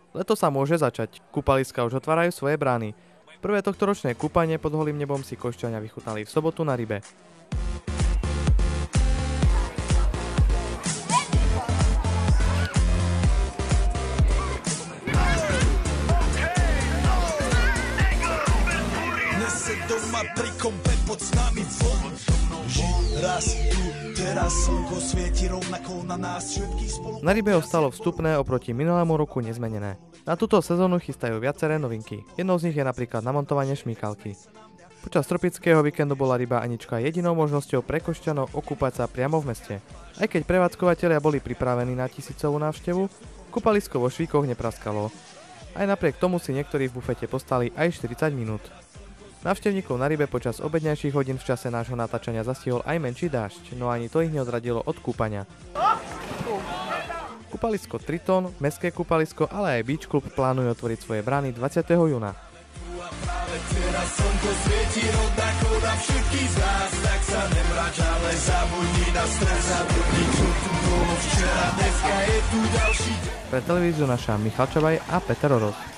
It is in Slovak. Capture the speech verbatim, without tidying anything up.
Leto sa môže začať. Kúpaliska už otvárajú svoje brány. Prvé tohtoročné kúpanie pod holým nebom si Košťania vychutnali v sobotu na Rybe. Na Rybe ostalo vstupné oproti minulému roku nezmenené. Na túto sezónu chystajú viaceré novinky. Jednou z nich je napríklad namontovanie šmýkalky. Počas tropického víkendu bola Ryba Anička jedinou možnosťou pre Košťanov okúpať sa priamo v meste. Aj keď prevádzkovateľia boli pripravení na tisícovú návštevu, kúpalisko vo Švíkoch nepraskalo. Aj napriek tomu si niektorí v bufete postali aj štyridsať minút. Návštevníkov na Rybe počas obednejších hodín v čase nášho natáčania zastihol aj menší dážď, no ani to ich neodradilo od kúpania. Kúpalisko Triton, mestské kúpalisko, ale aj Beach Club plánujú otvoriť svoje brány dvadsiateho júna. Pre televíziu naša Michal Čabaj a Peter Oroz.